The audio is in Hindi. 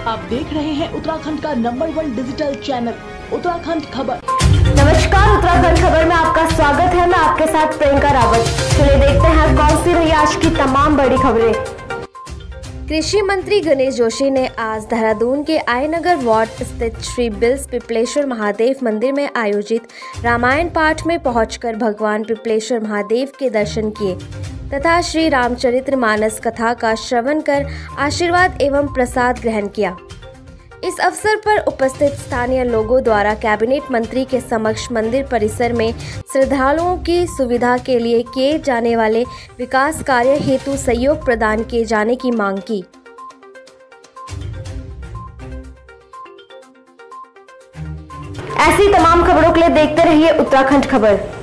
आप देख रहे हैं उत्तराखंड का नंबर 1 डिजिटल चैनल उत्तराखंड खबर। नमस्कार, उत्तराखंड खबर में आपका स्वागत है। मैं आपके साथ प्रियंका रावत। चलिए देखते हैं कौन सी रही आज की तमाम बड़ी खबरें। कृषि मंत्री गणेश जोशी ने आज देहरादून के आयनगर वार्ड स्थित श्री बिल्स पिपलेश्वर महादेव मंदिर में आयोजित रामायण पाठ में पहुंचकर भगवान पिपलेश्वर महादेव के दर्शन किए तथा श्री रामचरितमानस कथा का श्रवण कर आशीर्वाद एवं प्रसाद ग्रहण किया। इस अवसर पर उपस्थित स्थानीय लोगों द्वारा कैबिनेट मंत्री के समक्ष मंदिर परिसर में श्रद्धालुओं की सुविधा के लिए किए जाने वाले विकास कार्य हेतु सहयोग प्रदान किए जाने की मांग की। ऐसी तमाम खबरों के लिए देखते रहिए उत्तराखंड खबर।